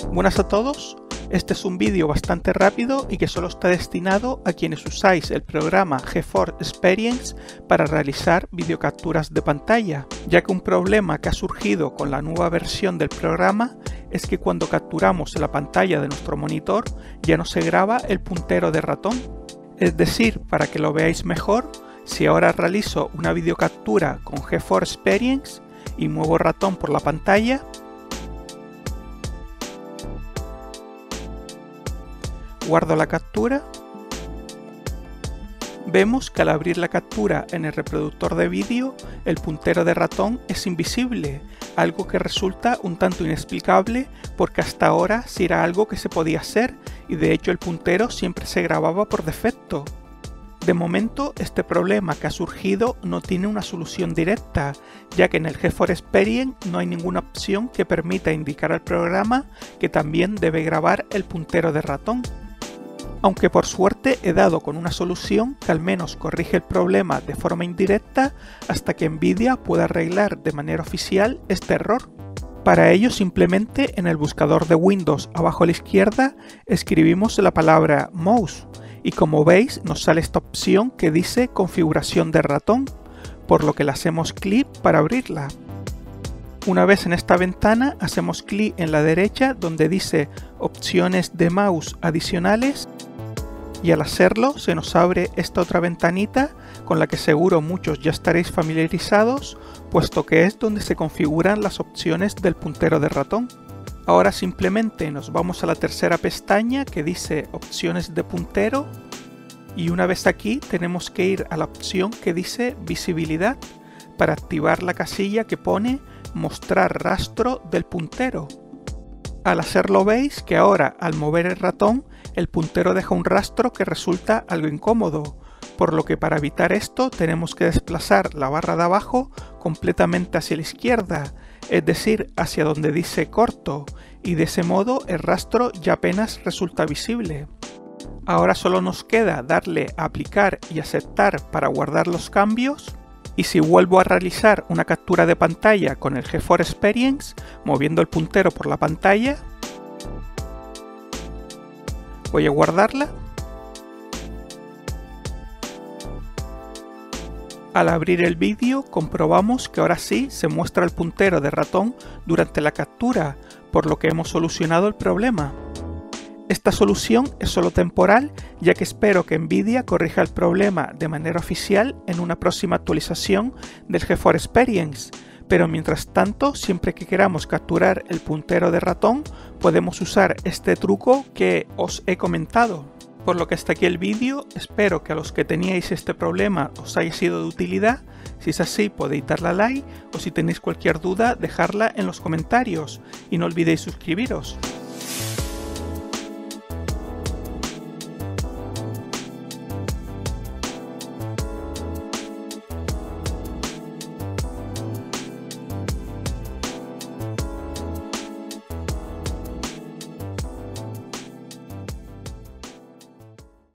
Buenas a todos, este es un vídeo bastante rápido y que solo está destinado a quienes usáis el programa GeForce Experience para realizar videocapturas de pantalla, ya que un problema que ha surgido con la nueva versión del programa es que cuando capturamos la pantalla de nuestro monitor ya no se graba el puntero de ratón. Es decir, para que lo veáis mejor, si ahora realizo una videocaptura con GeForce Experience y muevo el ratón por la pantalla, guardo la captura, vemos que al abrir la captura en el reproductor de vídeo, el puntero de ratón es invisible, algo que resulta un tanto inexplicable porque hasta ahora sí era algo que se podía hacer y de hecho el puntero siempre se grababa por defecto. De momento, este problema que ha surgido no tiene una solución directa, ya que en el GeForce Experience no hay ninguna opción que permita indicar al programa que también debe grabar el puntero de ratón. Aunque por suerte he dado con una solución que al menos corrige el problema de forma indirecta hasta que Nvidia pueda arreglar de manera oficial este error. Para ello simplemente en el buscador de Windows abajo a la izquierda escribimos la palabra mouse y como veis nos sale esta opción que dice configuración de ratón, por lo que le hacemos clic para abrirla. Una vez en esta ventana hacemos clic en la derecha donde dice opciones de mouse adicionales y al hacerlo se nos abre esta otra ventanita con la que seguro muchos ya estaréis familiarizados, puesto que es donde se configuran las opciones del puntero de ratón. Ahora simplemente nos vamos a la tercera pestaña que dice opciones de puntero y una vez aquí tenemos que ir a la opción que dice visibilidad para activar la casilla que pone mostrar rastro del puntero. Al hacerlo veis que ahora al mover el ratón el puntero deja un rastro que resulta algo incómodo, por lo que para evitar esto tenemos que desplazar la barra de abajo completamente hacia la izquierda, es decir, hacia donde dice corto, y de ese modo el rastro ya apenas resulta visible. Ahora solo nos queda darle a aplicar y aceptar para guardar los cambios, y si vuelvo a realizar una captura de pantalla con el GeForce Experience, moviendo el puntero por la pantalla, voy a guardarla. Al abrir el vídeo comprobamos que ahora sí se muestra el puntero de ratón durante la captura, por lo que hemos solucionado el problema. Esta solución es solo temporal, ya que espero que Nvidia corrija el problema de manera oficial en una próxima actualización del GeForce Experience, pero mientras tanto, siempre que queramos capturar el puntero de ratón, podemos usar este truco que os he comentado. Por lo que hasta aquí el vídeo, espero que a los que teníais este problema os haya sido de utilidad. Si es así podéis darle a like o si tenéis cualquier duda dejarla en los comentarios y no olvidéis suscribiros.